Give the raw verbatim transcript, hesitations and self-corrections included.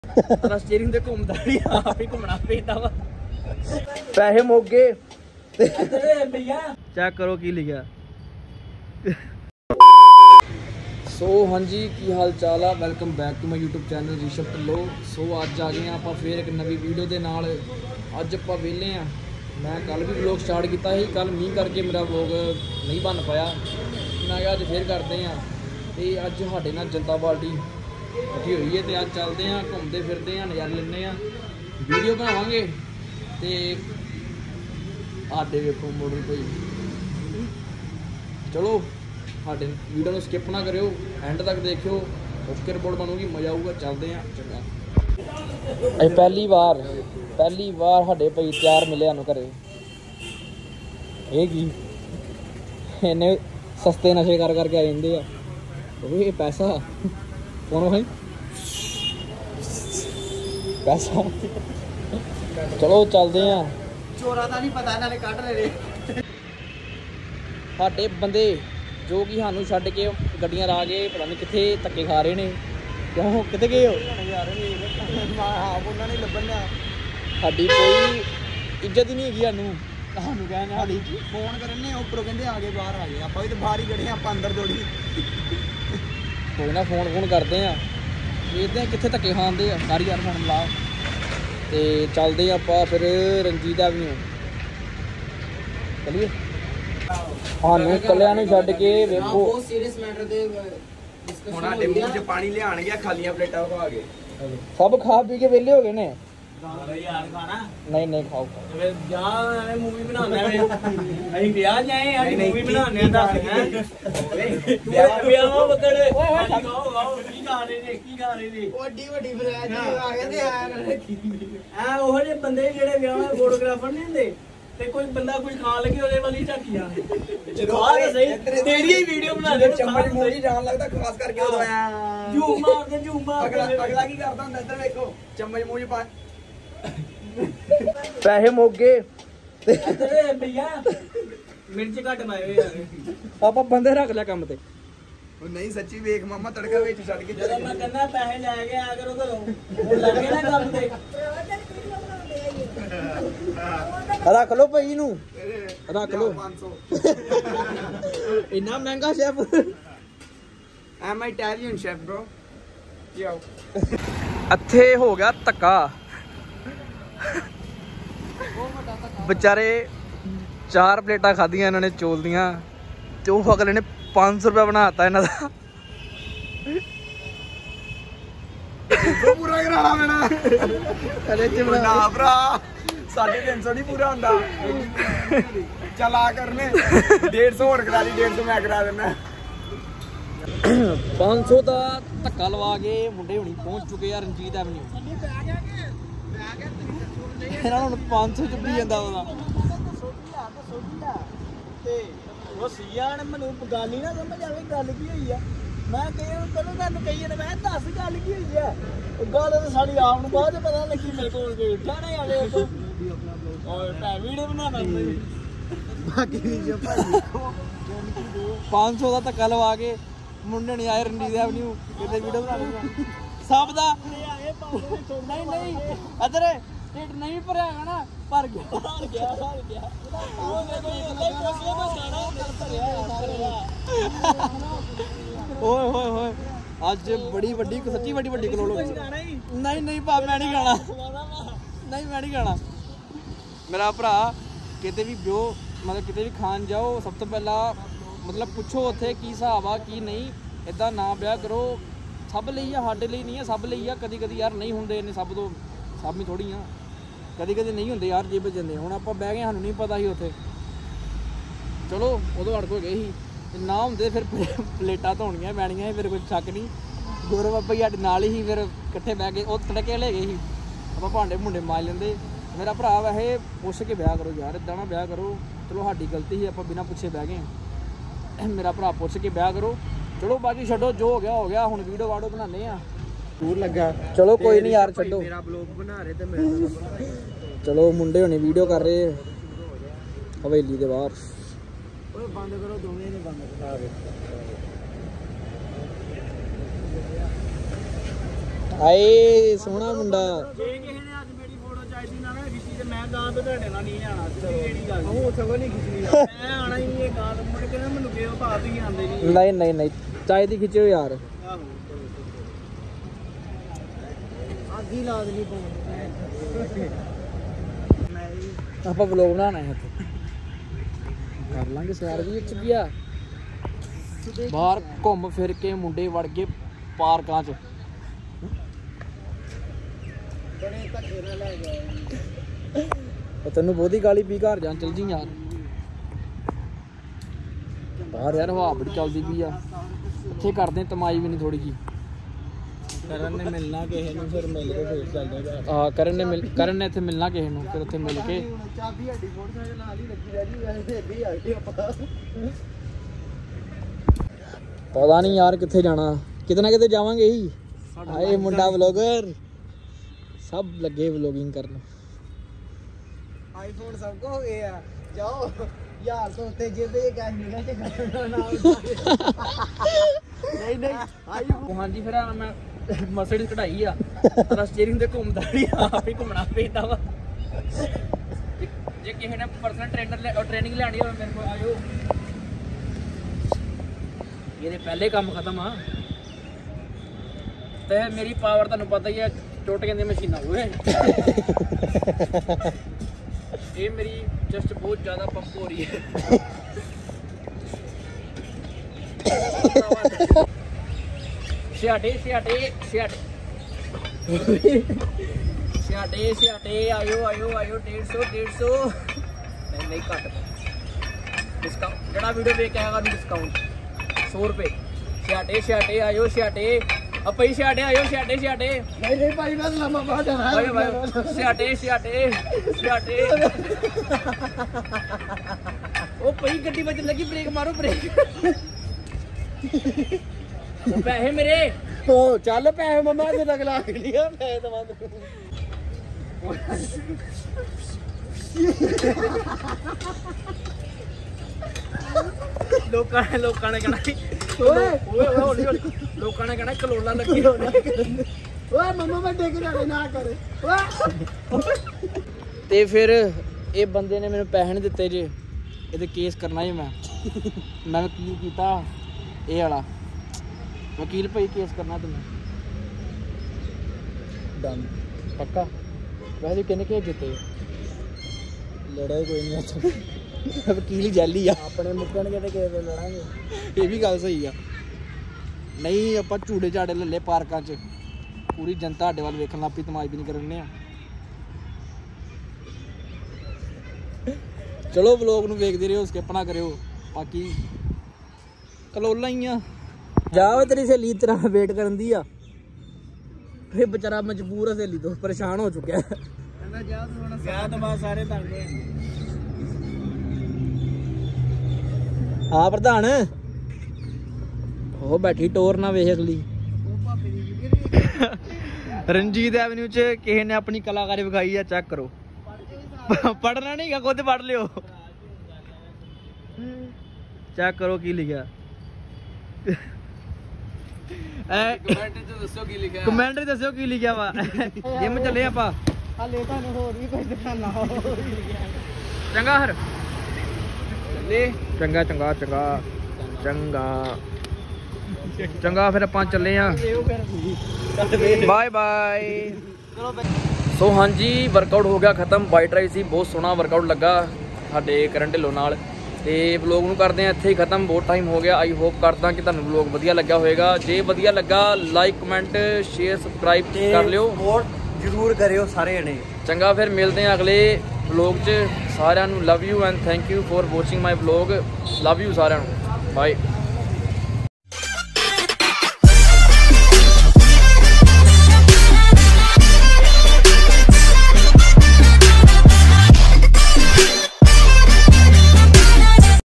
ਸਾਰਾ ਸਟੀਅਰਿੰਗ ਤੇ ਘੁੰਮਦਾ ਨਹੀਂ, ਆਪ ਹੀ ਘੁੰਮਣਾ ਪੈਂਦਾ ਵਾ। ਪੈਸੇ ਮੁੱਕ ਗਏ। ਚੈੱਕ ਕਰੋ ਕੀ ਲਿਖਿਆ। ਸੋ ਹਾਂਜੀ, ਕੀ ਹਾਲ ਚਾਲ ਆ? Welcome back to my YouTube channel Rishav Dhillon. So ਅੱਜ ਆ ਗਏ ਆ ਆਪਾਂ ਫੇਰ ਇੱਕ ਨਵੀਂ ਵੀਡੀਓ ਦੇ ਨਾਲ। ਅੱਜ ਆਪਾਂ ਵਿਹਲੇ ਆ। ਮੈਂ ਕੱਲ ਵੀ ਵਲੌਗ ਸਟਾਰਟ ਕੀਤਾ ਸੀ, ਕੱਲ ਮੀਂਹ ਕਰਕੇ ਮੇਰਾ ਵਲੌਗ ਨਹੀਂ ਬਣ ਪਾਇਆ। ਮੈਂ ਕਿਹਾ ਅੱਜ ਫੇਰ ਕਰਦੇ ਆ। ਤੇ ਅੱਜ ਸਾਡੇ ਨਾਲ ਜਨਤਾ ਪਾਰਟੀ ਇਕੱਠੀ ਹੋਈ ਹੈ ਤੇ ਅੱਜ ਚੱਲਦੇ ਆ, ਘੁੰਮਦੇ ਫਿਰਦੇ ਆ, ਨਜ਼ਾਰੇ ਲੈਂਦੇ ਆ, ਵੀਡੀਓ ਬਣਾਵਾਂਗੇ। ਤੇ ਸਾਡੇ ਵੇਖੋ ਮੋਡਲ ਕੋਈ, ਚਲੋ ਸਾਡੇ ਵੀਡੀਓ ਨੂੰ ਸਕਿਪ ਨਾ ਕਰਿਓ, ਐਂਡ ਤੱਕ ਦੇਖਿਓ, ਓਕੇ ਰਿਪੋਰਟ ਬਣੂਗੀ, ਮਜ਼ਾ ਆਊਗਾ। ਚੱਲਦੇ ਆ। ਚੰਗਾ। ਇਹ ਪਹਿਲੀ ਵਾਰ ਪਹਿਲੀ ਵਾਰ ਸਾਡੇ ਭਾਈ ਤਿਆਰ ਮਿਲੇ ਸਾਨੂੰ ਘਰੇ। ਇਹ ਕੀ ਇਹਨੇ ਸਸਤੇ ਨਸ਼ੇ ਕਰ ਕਰਕੇ ਆ ਜਾਂਦੇ ਆ। ਉਹ ਇਹ ਪੈਸਾ ਕੌਣ ਭਾਈ? ਪੈਸਾ। ਚਲੋ ਚੱਲਦੇ ਆ। ਚੋਰਾਂ ਦਾ ਨਹੀਂ ਪਤਾ, ਇਹਨਾਂ ਨੇ ਕੱਢ ਲੈ ਰੇ ਸਾਡੇ ਬੰਦੇ ਜੋ ਕਿ ਸਾਨੂੰ ਛੱਡ ਕੇ ਗੱਡੀਆਂ ਲਾ ਕੇ ਪਤਾ ਨਹੀਂ ਕਿੱਥੇ ਧੱਕੇ ਖਾ ਰਹੇ ਨੇ। ਕਿਉਂ ਕਿੱਥੇ ਗਏ ਹੋ ਯਾਰ? ਉਹਨਾਂ ਨੇ ਲੱਭਣਾ। ਸਾਡੀ ਕੋਈ ਇੱਜ਼ਤ ਹੀ ਨਹੀਂ ਹੈਗੀ ਸਾਨੂੰ। ਤੁਹਾਨੂੰ ਕਹਿੰਦੇ ਸਾਡੀ ਫੋਨ ਕਰਨੇ ਉੱਪਰੋਂ ਕਹਿੰਦੇ ਆ ਗਏ, ਬਾਹਰ ਆ ਗਏ। ਆਪਾਂ ਵੀ ਤਾਂ ਬਾਹਰ ਹੀ ਖੜੇ ਆ, ਆਪਾਂ ਅੰਦਰ ਥੋੜੀ। ਕੋਈ ਨਾ ਫੋਨ ਫੋਨ ਕਰਦੇ ਆ, ਵੇਖਦੇ ਆ ਕਿੱਥੇ ਧੱਕੇ ਖਾਂਦੇ ਆ। ਸਾਰੀ ਯਾਰ ਫੋਨ ਲਾ ਤੇ ਚੱਲਦੇ ਆਪਾਂ ਫਿਰ ਰਣਜੀਤ ਐਵਨਿਊ। ਚਲੀਏ। ਸਾਨੂੰ ਇਕੱਲਿਆਂ ਨੂੰ ਛੱਡ ਕੇ ਵੇਖੋ। ਬਹੁਤ ਸੀਰੀਅਸ ਮੈਟਰ ਤੇ ਹੁਣ ਸਾਡੇ ਮੂੰਹ 'ਚ ਪਾਣੀ ਲਿਆਣ ਗਿਆ, ਖਾਲੀਆਂ ਪਲੇਟਾਂ ਖਾ ਕੇ। ਸਭ ਖਾ ਪੀ ਕੇ ਵਿਹਲੇ ਹੋ ਗਏ ਨੇ। ਯਾਰ ਖਾਣਾ ਨਹੀਂ ਨਹੀਂ ਖਾਓ। ਜਾ ਐਵੇਂ ਮੂਵੀ ਬਣਾਉਂਦੇ ਆ। ਅਸੀਂ ਵਿਆਹ ਜਾਏ ਆ, ਮੂਵੀ ਬਣਾਉਂਦੇ ਆ। ਦੱਸ ਕੇ ਵਿਆਹ ਬੱਕੜੇ। ਓਏ ਖਾਓ ਖਾਓ। ਕੀ ਖਾ ਰਹੇ ਨੇ? ਕੀ ਖਾ ਰਹੇ ਨੇ? ਵੱਡੀ ਵੱਡੀ ਫਰੈਂਚ ਆ ਗਏ ਤੇ ਆ ਉਹ ਜਿਹੇ ਬੰਦੇ ਜਿਹੜੇ ਵਿਆਹ ਵਿੱਚ ਫੋਟੋਗ੍ਰਾਫਰ ਨਹੀਂ ਹੁੰਦੇ, ਤੇ ਕੋਈ ਬੰਦਾ ਕੋਈ ਖਾਣ ਲੱਗੇ ਉਹਦੇ ਵੱਲ ਹੀ ਝਾਕੀ ਜਾਂਦੇ। ਤੇਰੀ ਹੀ ਵੀਡੀਓ ਬਣਾ ਦੇ। ਚਮਚ ਮੂੰਹ 'ਚ ਜਾਣ ਲੱਗਦਾ, ਖਾਸ ਕਰਕੇ ਉਦੋਂ ਆ ਝੂਮ ਮਾਰਦੇ ਝੂਮ ਮਾਰਦੇ। ਅਗਲਾ ਕੀ ਕਰਦਾ ਹੁੰਦਾ? ਇੱਧਰ ਵੇਖੋ, ਚਮਚ ਮੂੰਹ 'ਚ ਪਾ। ਪੈਸੇ ਮੁੱਕ ਗਏ ਤੇ ਭਈਆ ਮਿਰਚ ਘੱਟ ਪਾਏ ਹੋਏ ਆ। ਆਪਾਂ ਬੰਦੇ ਰੱਖ ਲਿਆ ਕੰਮ ਤੇ। ਉਹ ਨਹੀਂ ਸੱਚੀ ਵੇਖ ਮਾਮਾ, ਤੜਕਾ ਵਿੱਚ ਛੱਡ ਕੇ ਜਦੋਂ ਮੈਂ ਕਹਿੰਦਾ ਪੈਸੇ ਲੈ ਕੇ ਆ ਕਰੋ ਘਰੋਂ, ਉਹ ਲੱਗੇ ਨਾ ਕੰਮ ਤੇ। ਰੱਖ ਲੋ ਭਾਈ ਨੂੰ, ਰੱਖ ਲੋ। ਪੰਜ ਸੌ ਇੰਨਾ ਮਹਿੰਗਾ chef. Am Italian chef bro. Yo ਇੱਥੇ ਹੋ ਗਿਆ ਧੱਕਾ। ਵਿਚਾਰੇ ਚਾਰ ਪਲੇਟਾਂ ਖਾਧੀਆਂ ਇਹਨਾਂ ਨੇ ਚੌਲ ਦੀਆਂ, ਤੇ ਉਹ ਅਗਲੇ ਨੇ ਪੰਜ ਸੌ ਰੁਪਇਆ ਬਣਾਤਾ ਇਹਨਾਂ ਦਾ। ਪੂਰਾ ਕਰਾਣਾ ਮੈਨਾਂ ਨਾ ਭਰਾ, ਸਾਢੇ ਤਿੰਨ ਸੌ ਨਹੀਂ ਪੂਰਾ ਹੁੰਦਾ। ਚੱਲ ਆ ਕਰਨੇ ਡੇਢ ਸੌ ਹੋਰ ਕਰਾ ਲਈ, ਡੇਢ ਸੌ ਮੈਂ ਕਰਾ ਦਿੰਦਾ। ਪੰਜ ਸੌ ਦਾ ਧੱਕਾ ਲਵਾ ਕੇ ਮੁੰਡੇ ਹੁਣੀ ਪਹੁੰਚ ਚੁੱਕੇ ਆ ਰਣਜੀਤ ਐਵਨਿਊ। ਇਹਨਾਂ ਨੂੰ ਪੰਜ ਸੌ ਚੁੱਪੀ ਜਾਂਦਾ ਉਹਦਾ। ਉਹ ਸੀਆ ਨੇ ਮੈਨੂੰ ਗੱਲ ਹੀ ਨਾ ਸਮਝ ਆਵੇ, ਗੱਲ ਕੀ ਹੋਈ ਆ। ਮੈਂ ਕਹਾਂ ਕਦੋਂ ਤੁਹਾਨੂੰ ਕਹੀਏ ਨਾ, ਮੈਂ ਦੱਸ ਗੱਲ ਕੀ ਹੋਈ ਆ। ਗੱਲ ਤਾਂ ਸਾਡੀ ਆਪ ਨੂੰ ਬਾਅਦ ਚ ਪਤਾ ਲੱਗੀ। ਮੇਰੇ ਕੋਲ ਕੋਈ ਉੱਠਾ ਨਹੀਂ ਆਵੇ। ਔਰ ਭੈ ਵੀਡੀਓ ਬਣਾਉਣਾ ਬਾਕੀ ਵੀਡੀਓ ਭਾਈ ਪੰਜ ਸੌ ਦਾ ਧੱਕਾ ਲਵਾ ਕੇ ਮੁੰਡੇ ਨੇ ਆਏ ਰਣਜੀਤ ਐਵਨਿਊ, ਕਿਤੇ ਵੀਡੀਓ ਬਣਾ ਲੂਗਾ ਸਭ ਦਾ। ਨਹੀਂ ਨਹੀਂ ਇੱਧਰ ਢਿੱਡ ਨਹੀਂ ਭਰਿਆ ਹੈਗਾ ਨਾ, ਭਰ ਗਿਆ ਭਰ ਗਿਆ ਭਰ ਗਿਆ। ਓਏ ਹੋਏ ਹੋਏ, ਅੱਜ ਬੜੀ ਵੱਡੀ, ਸੱਚੀ ਵੱਡੀ ਵੱਡੀ ਕਲੋਲ ਹੋ ਗਈ। ਨਹੀਂ ਨਹੀਂ ਭਾ ਮੈਂ ਨਹੀਂ ਖਾਣਾ, ਨਹੀਂ ਮੈਂ ਨਹੀਂ ਖਾਣਾ। ਮੇਰਾ ਭਰਾ ਕਿਤੇ ਵੀ ਵਿਓ, ਮਤਲਬ ਕਿਤੇ ਵੀ ਖਾਣ ਜਾਓ, ਸਭ ਤੋਂ ਪਹਿਲਾਂ ਮਤਲਬ ਪੁੱਛੋ ਉੱਥੇ ਕੀ ਹਿਸਾਬ ਆ ਕੀ ਨਹੀਂ। ਇੱਦਾਂ ਨਾ ਵਿਆਹ ਕਰੋ। ਸਭ ਲਈ ਆ, ਸਾਡੇ ਲਈ ਨਹੀਂ ਆ, ਸਭ ਲਈ ਆ। ਕਦੀ ਕਦੀ ਯਾਰ ਨਹੀਂ ਹੁੰਦੇ ਇੰਨੇ, ਸਭ ਤੋਂ ਸਭ ਹੀ ਥੋੜ੍ਹੀ ਆ, ਕਦੀ ਕਦੀ ਨਹੀਂ ਹੁੰਦੇ ਯਾਰ, ਜੇਬ ਜਾਂਦੇ। ਹੁਣ ਆਪਾਂ ਬਹਿ ਗਏ, ਸਾਨੂੰ ਨਹੀਂ ਪਤਾ ਸੀ ਉੱਥੇ। ਚਲੋ ਉਦੋਂ ਅੜ ਕੋ ਗਏ ਸੀ, ਨਾ ਹੁੰਦੇ ਫਿਰ ਪਲੇਟਾਂ ਧੋਣੀਆਂ ਪੈਣੀਆਂ ਸੀ। ਫਿਰ ਕੋਈ ਸ਼ੱਕ ਨਹੀਂ, ਗੌਰਵ ਬਾਬਾ ਜੀ ਸਾਡੇ ਨਾਲ ਹੀ, ਫਿਰ ਇਕੱਠੇ ਬਹਿ ਕੇ ਉਹ ਤੜਕੇ ਲੈ ਗਏ ਸੀ। ਆਪਾਂ ਭਾਂਡੇ ਭੁੰਡੇ ਮਾਂਜ ਲੈਂਦੇ। ਮੇਰਾ ਭਰਾ ਵੈਸੇ ਪੁੱਛ ਕੇ ਵਿਆਹ ਕਰੋ ਯਾਰ, ਇੱਦਾਂ ਨਾ ਵਿਆਹ ਕਰੋ। ਚਲੋ ਸਾਡੀ ਗਲਤੀ ਸੀ, ਆਪਾਂ ਬਿਨਾਂ ਪੁੱਛੇ ਬਹਿ ਗਏ। ਮੇਰਾ ਭਰਾ ਪੁੱਛ ਕੇ ਵਿਆਹ ਕਰੋ। ਚਲੋ ਬਾਕੀ ਛੱਡੋ, ਜੋ ਹੋ ਗਿਆ ਹੋ ਗਿਆ। ਹੁਣ ਵੀਡੀਓ ਵਾੜੋ ਬਣਾਉਂਦੇ ਆ। ਦੂਰ ਲੱਗਾ। ਚਲੋ ਕੋਈ ਨਹੀਂ ਯਾਰ, ਛੱਡੋ। ਮੇਰਾ ਬਲੌਗ ਬਣਾ ਰਹੇ ਤੇ ਮੈਂ ਚਲੋ ਮੁੰਡੇ ਹੁਣੇ ਵੀਡੀਓ ਕਰ ਰਹੇ ਹਵੇਲੀ ਦੇ ਬਾਹਰ। ਓਏ ਬੰਦ ਕਰੋ, ਦੋਵੇਂ ਨੇ ਬੰਦ ਕਰੋ। ਹਾਏ ਸੋਹਣਾ ਮੁੰਡਾ। ਜੇ ਕਿਸੇ ਨੇ ਅੱਜ ਮੇਰੀ ਫੋਟੋ ਚਾਹੀਦੀ ਨਾ ਨਾ ਖਿੱਚੀ ਤੇ ਮੈਂ ਗਾਂ ਤੋਂ ਤੁਹਾਡੇ ਨਾਲ ਨਹੀਂ ਜਾਣਾ ਕਿਹੜੀ ਗੱਲ ਉਹ ਸਗੋਂ ਨਹੀਂ ਖਿੱਚਣੀ ਮੈਂ ਆਣਾ ਹੀ ਨਹੀਂ ਇਹ ਗਾਂ ਤੋਂ ਮੁੜ ਕੇ ਨਾ ਮੈਨੂੰ ਕਿਹਾ ਭਾਅ ਤੁਸੀਂ ਆਉਂਦੇ ਨਹੀਂ ਨਹੀਂ ਨਹੀਂ ਨਹੀਂ ਚਾਹੀਦੀ ਖਿੱਚਿਓ ਯਾਰ। ਅੱਗ ਹੀ ਲਾ ਦੇਣੀ ਫੋਨ ਆਪਾਂ ਵਲੋਗ ਬਣਾਉਣਾ ਹੈ ਇੱਥੇ ਕਰ ਲਾਂਗੇ ਸੈਰ ਵੀ ਇੱਥੇ ਕੀ ਆ ਬਾਹਰ ਘੁੰਮ ਫਿਰ ਕੇ ਮੁੰਡੇ ਵੜ ਗਏ ਪਾਰਕਾਂ 'ਚ। ਬੜੇ ਧੱਕੇ ਨਾਲ ਲੈ ਗਿਆ ਤੈਨੂੰ ਬਹੁਤੀ ਗਾਲੀ ਪੀ ਘਰ ਜਾਣ ਚਲ ਜੀ ਯਾਰ। ਬਾਹਰ ਯਾਰ ਹਵਾ ਬੜੀ ਚੱਲਦੀ ਪਈ ਆ ਇੱਥੇ ਕਰਦੇ ਤਮਾਈ ਵੀ ਨਹੀਂ ਥੋੜੀ ਜੀ। ਕਰਨ ਨੇ ਮਿਲਣਾ ਕਿਸੇ ਨੂੰ ਫਿਰ ਮਿਲ ਕੇ ਫੇਰ ਚੱਲ ਜਾਏਗਾ। ਆ ਕਰਨ ਨੇ ਮਿਲ ਕਰਨ ਨੇ ਇੱਥੇ ਮਿਲਣਾ ਕਿਸੇ ਨੂੰ ਫਿਰ ਉੱਥੇ ਮਿਲ ਕੇ ਚਾਬੀ ਹੱਡੀ ਮੋਟਰਸਾਈਕਲ ਨਾਲ ਹੀ ਲੱਗੀ ਰਹਿ ਜੀ ਵੈਸੇ ਅੱਗੇ ਆ ਗਏ ਆਪਾਂ। ਪਤਾ ਨਹੀਂ ਯਾਰ ਕਿੱਥੇ ਜਾਣਾ ਕਿਤੇ ਨਾ ਕਿਤੇ ਜਾਵਾਂਗੇ ਹੀ। ਆਏ ਮੁੰਡਾ ਵਲੋਗਰ ਸਭ ਲੱਗੇ ਵਲੋਗਿੰਗ ਕਰਨ। ਆਈਫੋਨ ਸਭ ਕੋ ਹੋ ਗਏ ਆ ਜਾਓ ਯਾਰ ਤੋਂ ਤੇ ਜੇਬੇ ਗਾਇ ਨਿਕਲ ਕੇ ਕਰਨਾ ਨਾ ਨਹੀਂ ਨਹੀਂ ਆਈਫੋਨ। ਹਾਂਜੀ ਫਿਰ ਮੈਂ ਮਰਸੀਡੀਜ਼ ਕਢਾਈ ਆ ਤੇਰਾ ਸਟੀਅਰਿੰਗ ਤੇ ਘੁੰਮਦਾ ਨਹੀਂ ਆਪ ਹੀ ਘੁੰਮਣਾ ਪੈਂਦਾ ਵਾ। ਜੇ ਕਿਸੇ ਨੇ ਪਰਸਨਲ ਟ੍ਰੇਨਰ ਟ੍ਰੇਨਿੰਗ ਲੈਣੀ ਹੋਵੇ ਮੇਰੇ ਕੋਲ ਆਇਓ। ਇਹਦੇ ਪਹਿਲੇ ਕੰਮ ਖਤਮ ਆ ਤੇ ਮੇਰੀ ਪਾਵਰ ਤੁਹਾਨੂੰ ਪਤਾ ਹੀ ਹੈ ਟੁੱਟ ਜਾਂਦੀਆਂ ਮਸ਼ੀਨਾਂ ਹੋਏ। ਇਹ ਮੇਰੀ ਜਸਟ ਬਹੁਤ ਜ਼ਿਆਦਾ ਪੰਪ ਹੋ ਰਹੀ ਹੈ। ਸਿਆਟੇ ਸਿਆਟੇ ਸਿਆਟੇ ਸਿਆਟੇ ਸਿਆਟੇ ਆਇਓ ਆਇਓ ਆਇਓ ਡੇਢ ਸੌ ਡੇਢ ਸੌ ਨਹੀਂ ਨਹੀਂ ਘੱਟ ਡਿਸਕਾਊਂਟ ਜਿਹੜਾ ਵੀਡੀਓ ਵੇਖ ਕੇ ਆਏਗਾ ਉਹਨੂੰ ਡਿਸਕਾਊਂਟ ਸੌ ਰੁਪਏ। ਸਿਆਟੇ ਸਿਆਟੇ ਆਇਓ ਸਿਆਟੇ ਆਪਈ ਸਿਆਟੇ ਆਇਓ ਸਿਆਟੇ ਸਿਆਟੇ ਨਹੀਂ ਨਹੀਂ ਭਾਈ ਮੈਂ ਲੰਮਾ ਬਾਹਰ ਜਾਣਾ ਆਇਓ ਆਇਓ ਸਿਆਟੇ ਸਿਆਟੇ ਸਿਆਟੇ ਉਹ ਪਈ ਗੱਡੀ ਵੱਜ ਲੱਗੀ ਬ੍ਰੇਕ ਮਾਰੋ ਬ੍ਰੇਕ। ਪੈਸੇ ਮੇਰੇ ਓ ਚੱਲ ਪੈਸੇ ਮਮਾ ਤੇ ਤੱਕ ਲਾ ਕੇ ਲਿਆ ਪੈਸੇ ਦਵਾ ਤੂੰ। ਲੋਕਾਂ ਨੇ ਲੋਕਾਂ ਨੇ ਕਹਿਣਾ ਓਏ ਓਏ ਹੌਲੀ ਹੌਲੀ ਲੋਕਾਂ ਨੇ ਕਹਿਣਾ ਕਲੋਲਾ ਲੱਗੀ ਹੋਣਾ। ਓਏ ਮਮਾ ਮੈਂ ਡਿੱਗ ਜਾਣਾ ਨਾ ਕਰ ਓਏ। ਤੇ ਫਿਰ ਇਹ ਬੰਦੇ ਨੇ ਮੈਨੂੰ ਪੈਸੇ ਨਹੀਂ ਦਿੱਤੇ ਜੇ ਇਹਦੇ ਕੇਸ ਕਰਨਾ ਜੀ। ਮੈਂ ਮੈਂ ਵਕੀਲ ਕੀਤਾ ਇਹ ਵਾਲਾ ਵਕੀਲ ਭਾਈ ਕੇਸ ਕਰਨਾ ਤੇ ਮੈਂ ਡਨ ਪੱਕਾ। ਵੈਸੇ ਕਿੰਨੇ ਕੇਸ ਜਿੱਤੇ ਲੜਾਈ ਕੋਈ ਨਹੀਂ ਵਕੀਲ ਹੀ ਜੈਲੀ ਆ ਆਪਣੇ ਮੁੱਕਣਗੇ ਤੇ ਕਿਸੇ ਵੇਲੇ ਲੜਾਂਗੇ। ਇਹ ਵੀ ਗੱਲ ਸਹੀ ਆ। ਨਹੀਂ ਆਪਾਂ ਝੂੜੇ ਝਾੜੇ ਲੱਲੇ ਪਾਰਕਾਂ 'ਚ ਪੂਰੀ ਜਨਤਾ ਸਾਡੇ ਵੱਲ ਵੇਖਣ ਲੱਗ ਪਈ ਤਮਾਸ਼ ਵੀ ਨਹੀਂ ਕਰਨੇ ਆ। ਚਲੋ ਵਲੋਗ ਨੂੰ ਵੇਖਦੇ ਰਹੋ ਸਕਿਪ ਨਾ ਕਰਿਓ ਬਾਕੀ ਕਲੋਲਾ ਹੀ ਆ। ਜਾ ਤੇਰੀ ਸਹੇਲੀ ਤਰ੍ਹਾਂ ਵੇਟ ਕਰਨ ਦੀ ਆ ਇਹ ਵਿਚਾਰਾ ਮਜਬੂਰ ਆ ਸਹੇਲੀ ਤੋਂ ਪਰੇਸ਼ਾਨ ਹੋ ਚੁੱਕਿਆ। ਕਹਿੰਦਾ ਜਾ ਤੂੰ ਹੁਣ ਜਾ ਤਾਂ ਬਾਅਦ ਸਾਰੇ ਤੰਗੇ ਹਾਂ ਪ੍ਰਧਾਨ ਉਹ ਬੈਠੀ ਟੋਰ ਨਾ ਵੇਖ ਅਗਲੀ। ਉਹ ਭਾਪੇ ਦੀ ਵਿਕਰੀ ਰਣਜੀਤ ਐਵਨਿਊ 'ਚ ਕਿਸੇ ਨੇ ਆਪਣੀ ਕਲਾਕਾਰੀ ਵਿਖਾਈ ਆ ਚੈੱਕ ਕਰੋ। ਪੜਨਾ ਨਹੀਂ ਗਾ ਖੁਦ ਪੜ ਲਿਓ ਚੈੱਕ ਕਰੋ ਕੀ ਲਿਖਿਆ। ਕਮੈਂਟ 'ਚ ਦੱਸੋ ਕੀ ਲਿਖਿਆ ਕਮੈਂਟ 'ਚ ਦੱਸੋ ਕੀ ਲਿਖਿਆ ਵਾ। ਜਿਮ ਚੱਲੇ ਆਪਾਂ ਹਾਲੇ ਤੁਹਾਨੂੰ ਹੋਰ ਵੀ ਕੁਝ ਦਿਖਾਣਾ ਹੋਰ ਵੀ ਚੰਗਾ ਹਰ ਚੱਲੇ ਚੰਗਾ ਚੰਗਾ ਚੰਗਾ ਚੰਗਾ ਚੰਗਾ ਫਿਰ ਆਪਾਂ ਚੱਲੇ ਆ ਬਾਏ ਬਾਏ। ਸੋ ਹਾਂਜੀ ਵਰਕਆਊਟ ਹੋ ਗਿਆ ਖਤਮ। ਬਾਈਟ ਰਾਈਡ ਸੀ ਬਹੁਤ ਸੋਹਣਾ ਵਰਕਆਊਟ ਲੱਗਾ ਸਾਡੇ ਕਰਨ ਢਿੱਲੋਂ ਨਾਲ ਤੇ ਵਲੋਗ ਨੂੰ ਕਰਦੇ ਆ ਇੱਥੇ ਹੀ ਖਤਮ। ਬਹੁਤ ਟਾਈਮ ਹੋ ਗਿਆ। ਆਈ ਹੋਪ ਕਰਦਾ ਕਿ ਤੁਹਾਨੂੰ ਵਲੋਗ ਵਧੀਆ ਲੱਗਿਆ ਹੋਵੇਗਾ। ਜੇ ਵਧੀਆ ਲੱਗਾ ਲਾਈਕ ਕਮੈਂਟ ਸ਼ੇਅਰ ਸਬਸਕ੍ਰਾਈਬ ਕਰ ਲਿਓ ਹੋਰ ਜ਼ਰੂਰ ਕਰਿਓ ਸਾਰੇ ਜਣੇ। ਚੰਗਾ ਫਿਰ ਮਿਲਦੇ ਆ ਅਗਲੇ ਵਲੋਗ 'ਚ। ਸਾਰਿਆਂ ਨੂੰ love you and thank you for watching my vlog. Love you ਸਾਰਿਆਂ ਨੂੰ ਬਾਏ।